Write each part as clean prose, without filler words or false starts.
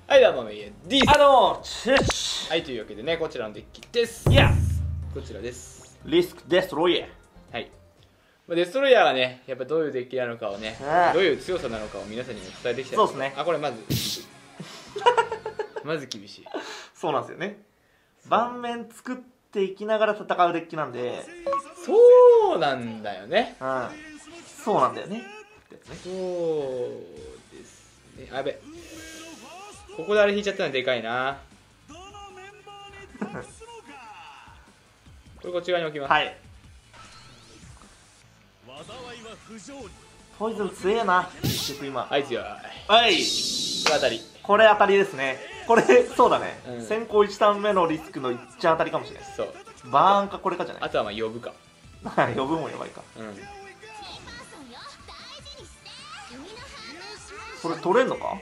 はい、どうも、めいやです。 どうも、チェッシはい、というわけでね、こちらのデッキです。 いやこちらです。 リスクデストロイヤー。 はい。デストロイヤーがね、やっぱどういうデッキなのかをね、 ああどういう強さなのかを皆さんにも伝えてきたい。 そうですねあ、これまず、まず厳しい。 そうなんですよね。盤面作っていきながら戦うデッキなんで、 そうなんだよね。 うん。そうなんだよね。 そうですね。あ、やべ。ここであれ引いちゃったのでかいな。これこっち側に置きます。 はい。ポイズン強えな、結局今。 はい、強い。 はい。 これ当たり。 これ当たりですね。これ、そうだね。 うん先行1ターン目のリスクのいっちゃ当たりかもしれない。 そう。 バーンかこれかじゃない。 あとはまあ呼ぶか。 はい、呼ぶもやばいか。 うん。 それ取れんのか。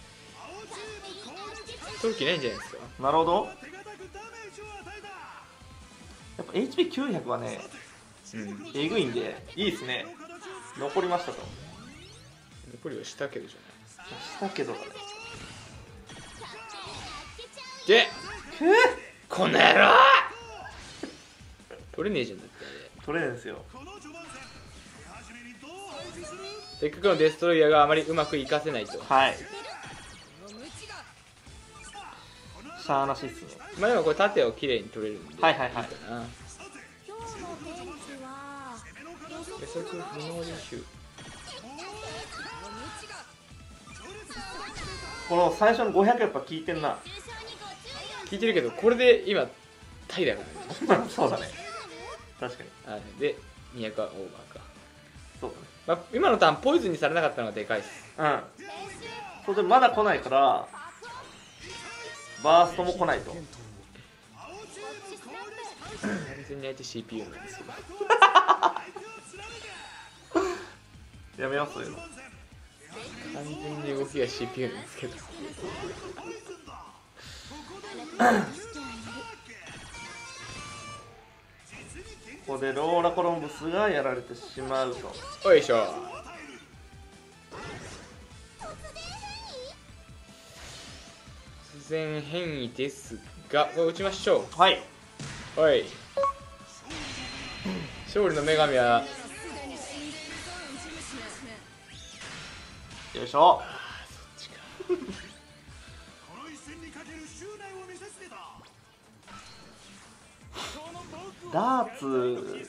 取る気ないんじゃないですか。 なるほど。やっぱ HP900 はね、 うん。 えぐいんで、いいですね。残りましたと。 残りはしたけどじゃない。 したけどだね。 で、この野郎取れねえじゃんだってあれ。 取れるんですよ。 せっかくのデストロイヤーがあまりうまく活かせないと。 はい。しゃーなしっすね。 まあでもこれ縦をきれいに取れるんで、 はいはいはいいかな。予測不能練習。 この最初の500やっぱ効いてんな。 聞いてるけど、これで今タイだからね。 そうだね。確かに。 あで、200はオーバーか。 そうだね。 まあ、今のターンポイズンにされなかったのがでかいっす。 うん。それでまだ来ないから、バーストも来ないと。 完全に相手 CPU なんですよ。 やめよう、そういうの。 完全に動きが CPU なんですけど。 ここでローラ・コロンブスがやられてしまうと。 おいしょ。突然変異ですが、これ打ちましょはい。 う。おい。勝利の女神は、 よいしょ。ダーツ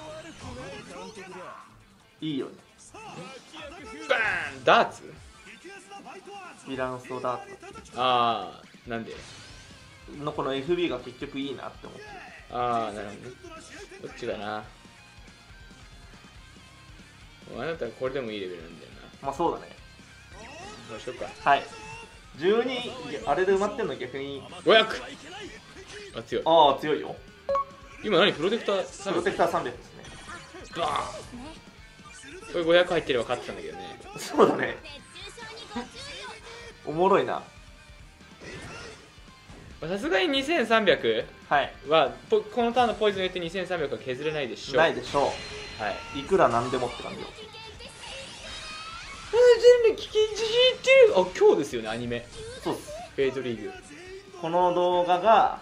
いいよね。 バーンダーツ。 ヴィランスとダーああ、なんで。 ツのこの FB が結局いいなって思ってる。 ああ、なるほどね。どっちかな。あなたはこれでもいいレベルなんだよまあそうだね。 な。どうしようか。 はい。12あれで埋まってんの逆に。 500! あ、強い。 ああ強いよ。 今何プロテクター300 プロテクター300ですね。 バーンこれ500入ってれば勝ってたんだけどね。 そうだね。おもろいな。 さすがに2300 はい。 はこのターンのポイズンによって2300は削れないでしょう。 ないでしょはい。 う。いくらなんでもって感じよ。 全部聞きじってる。あ、今日ですよね、アニメ。 そうっす。 フェイトリーグ。 この動画が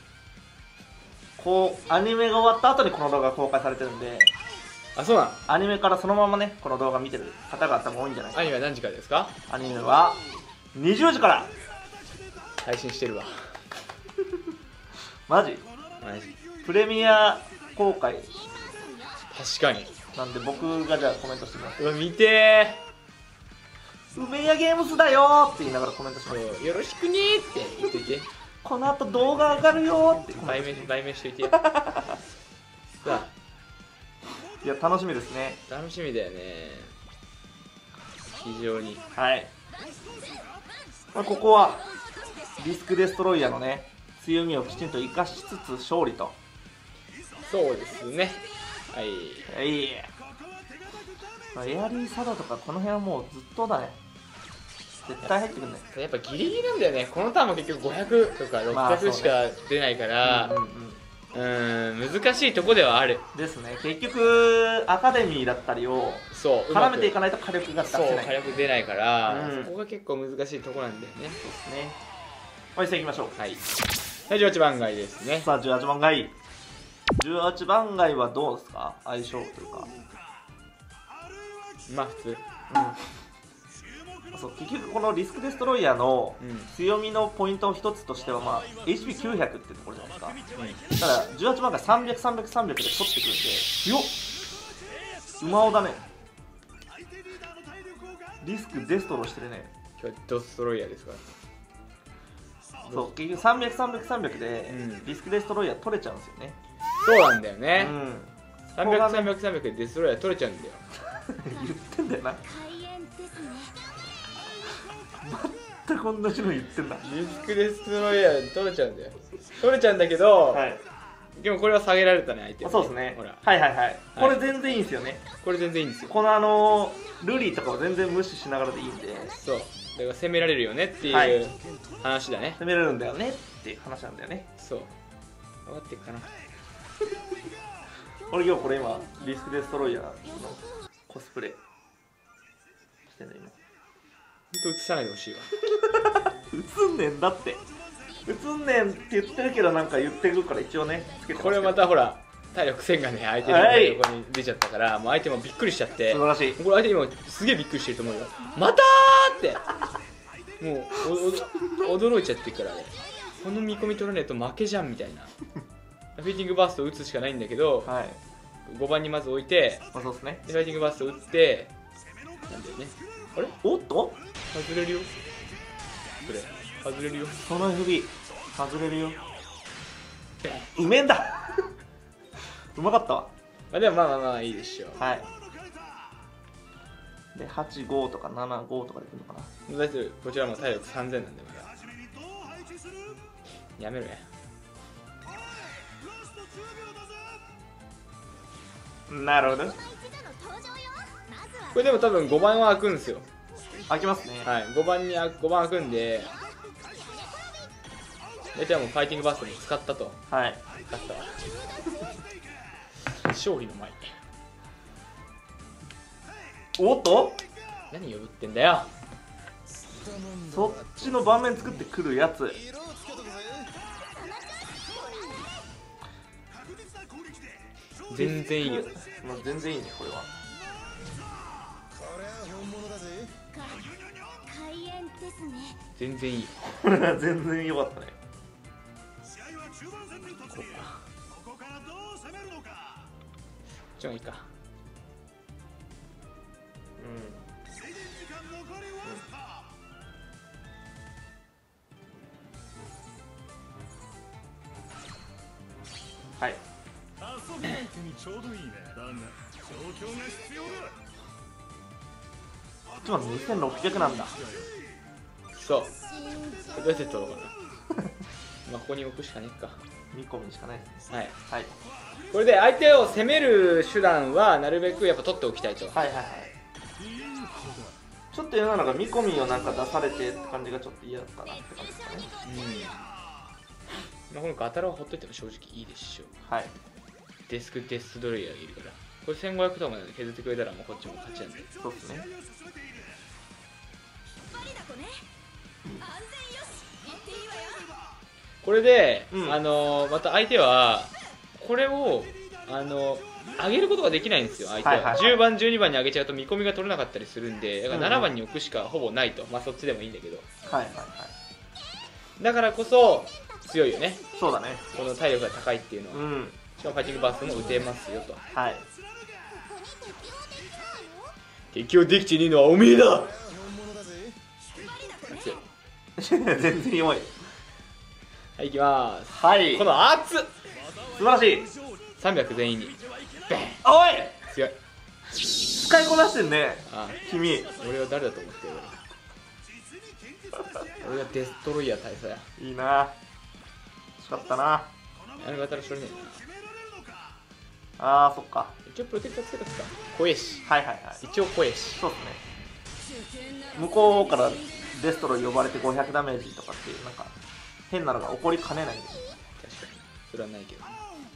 こうアニメが終わった後にこの動画が公開されてるんで、 あ、そうなの。 アニメからそのままねこの動画見てる方が多分多いんじゃないかアニメは何時からですか？ な。アニメは20時から配信してるわ。 マジマジ。 プレミア公開確かに。 なんで僕がじゃあコメントしてみます。 うわ、見て梅屋ゲームズだよーって言いながらコメントします。 ー。よろしくねーって言っといて。 この後動画上がるよーってコメント売名しといてよ。さあ、 いや楽しみですね。 楽しみだよね。非常に。 はい、まあ、ここはリスクデストロイヤーのね強みをきちんと生かしつつ勝利と。 そうですね。はい。 いい、まあ、エアリーサダとかこの辺はもうずっとだね。絶対入ってくんね。 やっぱギリギリなんだよね。このターンも結局500とかまあそう 600 ねしか出ないから、 うんうんうん、 難しいとこではある。 ですね。結局アカデミーだったりをそう絡めていかないと火力が出せそうない。 火力出ないから、 うんそこが結構難しいとこなんだよね。 ですね。はい、さあ行きましょう。 はい18番街ですね。 さあ18番街。18番街はどうですか、相性というか。 まあ普通。 うんそう、結局このリスクデストロイヤーの強みのポイント一つとしては、まあ、HP900 ってところじゃないですか。ただ18番が300、300、300で取ってくるんで、よっ馬尾だね。リスクデストロしてるね。 今日ドストロイヤーですから。 そう、結局300、300、300でうんリスクデストロイヤー取れちゃうんですよね。 そうなんだようね。 ん 300、300、300でデストロイヤー取れちゃうんだよ。 言ってんだよな。 開演ですね。 全く同じの言ってんだ。 リスクデストロイヤー取れちゃうんだよ。取れちゃうんだけど、 はい。 でもこれは下げられたね、相手はね。 そうですね。 ほら、 はいはいはい。これ全然いいんですよね。 これ全然いいんですよ。 このルリーとかを全然無視しながらでいいんで、 そう。だから攻められるよねっていはいう話だね。 攻めれるんだよねっていう話なんだよね。 そう。分かってるかな。 俺今日これ今リスクデストロイヤーのコスプレしてんだ今。 ほんと映さないでほしいわ。 映んねんだって。映んねんって言ってるけどなんか言ってるから一応ねつけてますけど。 これまたほら、体力線がね、相手の横に出ちゃったから、もう相手もびっくりしちゃって、 素晴らしい。 これ相手今すげえびっくりしてると思うよ。またーって。もう驚いちゃってるからね。この見込み取らねえと負けじゃんみたいな。フィーティングバースト打つしかないんだけど、 はい。 5番にまず置いて、 まあそうですね。 でファイティングバースト打ってなんだよね。あれおっと外れるよ。これ外れるよ。 その FB 外れるよ。うめえんだうまかったわ。 まあでもまあまあまあいいでしょう。 はい。で85とか75とかでくるのかな。 だってこちらも体力3000なんでまだ。やめろや。 なるほど。 一度の登場よ。まずはこれでも多分5番は開くんですよ。 開きますね。 はい5番開くんで、大体もうファイティングバーストに使ったと。 はい。 使ったわ。勝利の前におっと何呼ぶってんだよ。 そっちの盤面作ってくるやつ。 全然いいよ。 まあ、全然いいねこれは。 開演ですね。 全然いいよ。 これは全然良かったね。 じゃあいいか。 うん。はい。 ちょうどいいね。だが状況が必要だ。 ちょっと2600なんだ。 そう。これどうやって取ろうかな。まあここに置くしかねえか。 見込みしかないですね。 はい。 はい。 これで相手を攻める手段はなるべくやっぱ取っておきたいと。 はいはいはい。ちょっと嫌なのが見込みをなんか出されてって感じがちょっと嫌だったなって感じですかね。 まあこのガタラはほっといても正直いいでしょう。 はい。 デスクデストロイヤーがいるから。これ1500とかまで削ってくれたらもうこっちも勝ちなんで。 そうですね。 バリだこね。安全よし。行っていいわよ。 これで、 うんまた相手はこれを上げることができないんですよ。相手は、 はいはいはい 10番12番に上げちゃうと見込みが取れなかったりするんで、だからうんうん 7番に置くしかほぼないと。まあそっちでもいいんだけど、 はいはいはい。 だからこそ強いよね、 そうだね。 この体力が高いっていうのは。 うん。 しかもファイティングバーストも打てますよと。 はい。 適応できてねえのはおめえだ。強い。 全然弱い。 はい、いきます。 はい。 この圧素晴らしい。 300全員にベン。 おい強い。 使いこなしてんね。 あ君。 俺は誰だと思ってる。俺がデストロイヤー大佐や。 いいな。惜しかったな。 あれが新しいねえな。 あー、そっか。 一応プロテクターつけたっすか。怖えし。 はいはいはい。 一応怖えし。 そうですね。向こうからデストロ呼ばれて500ダメージとかっていうなんか変なのが起こりかねないんですよ。 確かに。それはないけど。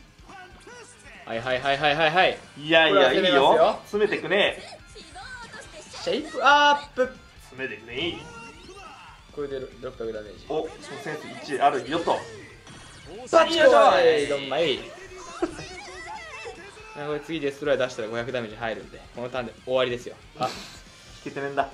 はいはいはいはいはいはい。 いやいや、いいよ。詰めてくね。 シェイプアップ。 詰めてくね。 これで600ダメージ。 お、そのセンス1あるよと。 バッチコイドンマイ。これ次デストロイヤー出したら500ダメージ入るんで、このターンで終わりですよ。あ、 引けてねんだ。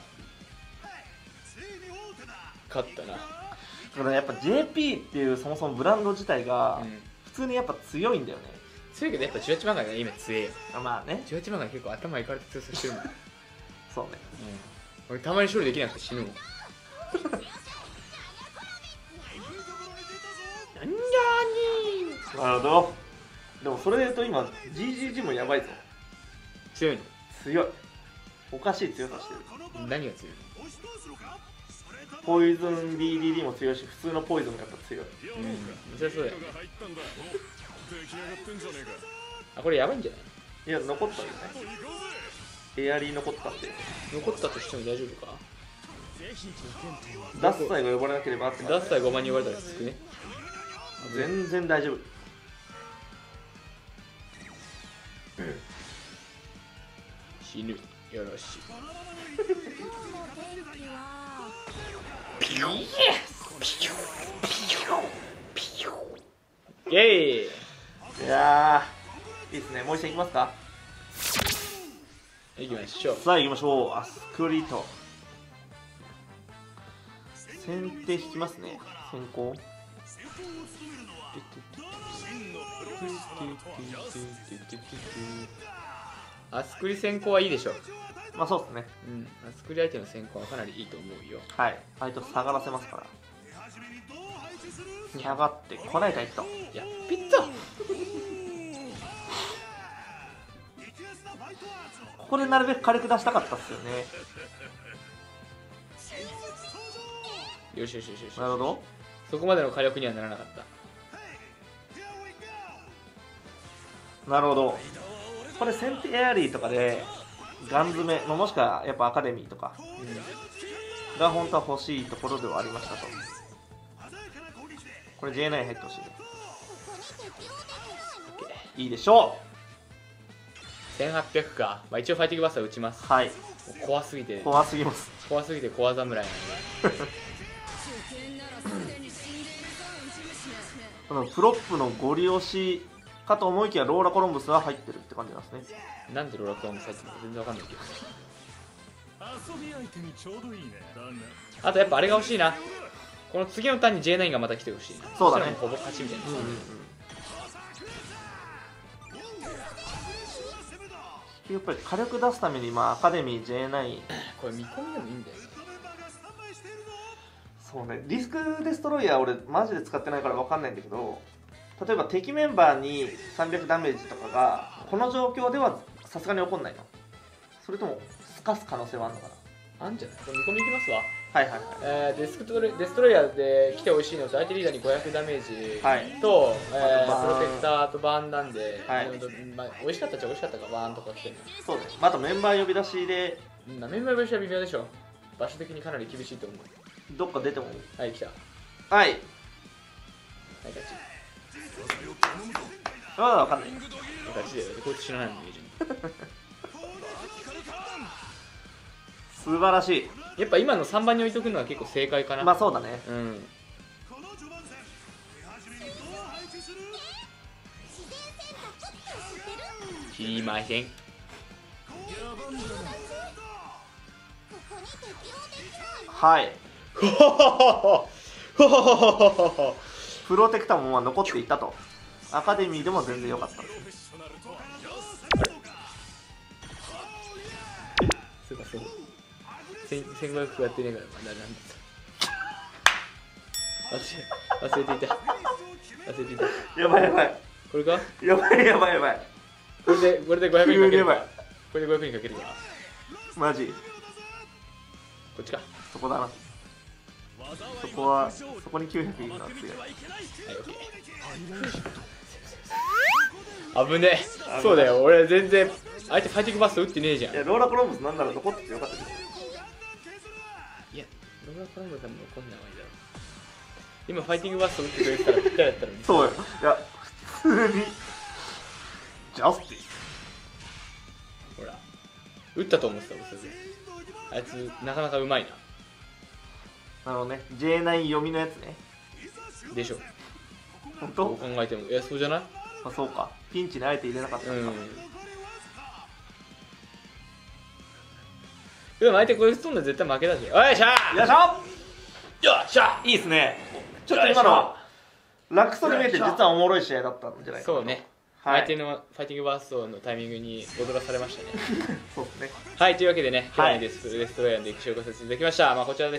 勝ったな。 だからやっぱ JP っていうそもそもブランド自体が普通にやっぱ強いんだよね。 強いけどやっぱ18番がね今強いよ。 まあね。 18番が結構頭いかれて強さしてるもん。 そうね。 俺たまに処理できなくて死ぬもん。なんじゃーになるほど。でもそれで言うと今 GGG もやばいぞ。 強いの？ 強い。おかしい強さしてる。 何が強いの？ ポイズン DDD も強いし、普通のポイズンもやっぱ強い。 そりゃそうだよね。あ、これやばいんじゃない？ いや、残ったんだね。エアリー残ったんで。 残ったとしても大丈夫か？ ダッサイが呼ばれなければってダッサイ5万に呼ばれたらつくね。 全然大丈夫。 死ぬ。よろしい。イエーイ。 いやー、いいですね。もう一戦いきますか。 いきましょう。 さあ行きましょう。アスクリート。先手引きますね。先行。 アスクリ先行はいいでしょう。 まあそうですね。 アスクリ相手の先行はかなりいいと思うよ。 はい。相手を下がらせますから。下がってこないかいと。 やっぴった。 ここでなるべく火力出したかったっすよね。 よしよしよしよし。 なるほど。 そこまでの火力にはならなかった。 なるほど。これ先手エアリーとかでガン詰め、もしくはやっぱアカデミーとかが本当は欲しいところではありましたと。これ J9 入ってほしい。いいでしょ 1800か。まあ一応ファイティングバスター打ちます。 う。はい。 もう怖すぎて。 怖すぎます。 怖すぎて怖侍なんで。 このプロップのゴリ押しかと思いきやローラコロンブスは入ってるって感じなんですね。 なんでローラコロンブス入ってるのか全然わかんないけど。 遊び相手にちょうどいいね。 あとやっぱあれが欲しいな。この次のターンに J9 がまた来てほしいな。 そうだね。 そしたらもうほぼ勝ちみたいな。 やっぱり火力出すためにアカデミー J9 これ見込みでもいいんだよね。 そうね、リスクデストロイヤー俺マジで使ってないから分かんないんだけど、例えば敵メンバーに300ダメージとかがこの状況ではさすがに起こんないの？それともすかす可能性はあるのかあんじゃない？これ見込みいきますわ。 な？はいはいはい。 デストロイヤーで来てほしいのと相手リーダーに500ダメージと、 はいプロテクターとバーンなんで、 はいまあ、美味しかったっちゃ美味しかったかバーンとか来てるそうね、あとメンバー呼び出しでの。メンバー呼び出しは微妙でしょ。場所的にかなり厳しいと思う。 どっか出てもはい、来た。ははいい、勝ち。 まだ分かんない。 勝ちだよ。こいつ知らないもん、友人。 素晴らしい。 やっぱ今の3番に置いとくのは結構正解かな。 まあそうだね。 うん。知りません。 はい。 ほほほほほほほほほ。 プロテクターも残っていたと。アカデミーでも全然良かった。 そうかそうか。1500やってねえからまだなんです忘れていた。忘れていた。 やばいやばい。 これか？ やばいやばいやばい。 これで500にかけるか。 やばい。 これで500にかけるか。 マジ。 こっちか。 そこだな。そこは、そこに900いるのは強い。 はい、オッケー。危ねえ。そうだよ、俺全然相手ファイティングバスト打ってねえじゃん。 いや、ローラコロンブスなんなら残っててよかったけど。 いや、ローラコロンブスはもう残んない方がいいだろう。今ファイティングバスト打ってくれてたらぴったりだったのに。 そうよ。いや、普通に。 ジャスティス。 ほら打ったと思ってたもんそれで。あいつなかなかうまいな。 なるほどね。J9 読みのやつね。 でしょ。 本どう当？ 考えても。いやそうじゃない？ あ、そうか。ピンチにあえて入れなかったのか。 でも相手これ飛んだら絶対負けだし。おいしゃーよいしょ。 よっしゃいいですね。ちょっと今の楽そうに見えて実はおもろい試合だったんじゃないかなと。 そうね。 はい相手のファイティングバーストのタイミングに踊らされましたね。 そうですね。 はい、というわけでね、今日のデストロイヤーの歴史をご説明できました。まあこちらです。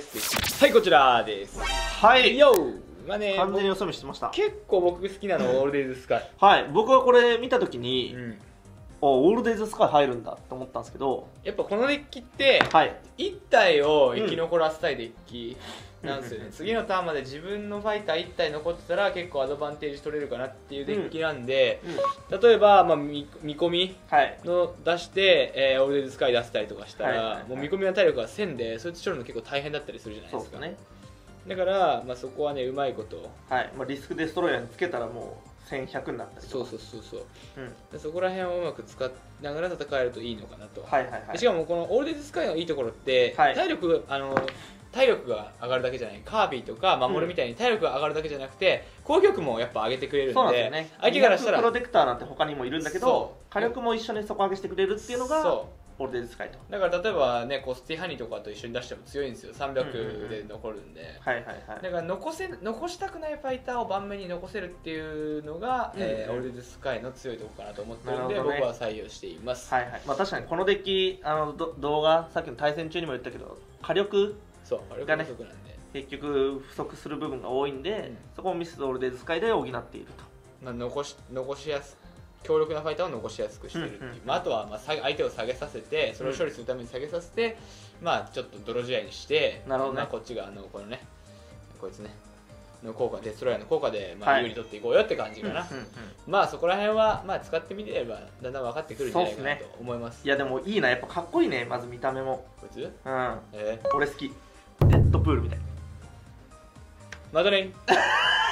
はい、こちらです。 はい。 よーまあね、 完全に予想見してました。 結構僕好きなのはオールデイズスカイ。 はい。僕はこれ見たときに、 うん。 オールデイズスカイ入るんだと思ったんですけど、 やっぱこのデッキって、 はい。 1体を生き残らせたいデッキなんですよね。次のターンまで自分のファイター1体残ってたら結構アドバンテージ取れるかなっていうデッキなんで、例えば、まあ、見込みはい。 の出して、オールデイズスカイ出したりとかしたら、 はいはいはいもう見込みの体力が1000でそいつ取るの結構大変だったりするじゃないでか。 そうですすね。 だから、まあ、そこはねうまいことはい。まあ、リスクデストロイヤーにつけたらもう1100になったりとか。 そう。 うん。 でそこら辺をうまく使いながら戦えるといいのかなと、 はいはいはいで。しかもこのオールデイズスカイのいいところって、 はい体力が上がるだけじゃない、カービィとか守るみたいに体力が上がるだけじゃなくて攻撃力もやっぱ上げてくれるんで、 そうなんですよね。 相手からしたらプロテクターなんて他にもいるんだけどそ、う火力も一緒に底上げしてくれるっていうのがそオールデイズスカイと。 うだから例えばねコスティハニーとかと一緒に出しても強いんですよ。300で残るんで、 はいはいはい。 だから残したくないファイターを盤面に残せるっていうのが、オールデイズスカイの強いところかなと思ってるんで、 なるほどね僕は採用しています。 はいはい。まあ確かにこのデッキ、動画、さっきの対戦中にも言ったけど、火力そう火力不足なんで、 結局不足する部分が多いんで、そこをミス・オールデイズスカイで補っていると。 まあ、残しやす強力なファイターを残しやすくしているっていう、まあ、あとはまあ相手を下げさせてそれを処理するために下げさせて、まあちょっと泥試合にしてなるほどねまあ、こっちがこのねこいつねの効果デストロイヤーの効果でまはいあ有利取っていこうよって感じかな、まあそこら辺はまあ使ってみればだんだん分かってくるんじゃないかなと思います。 いやでもいいな、やっぱかっこいいね、まず見た目も。 こいつ俺好き。デッドプールみたい。 マドレイン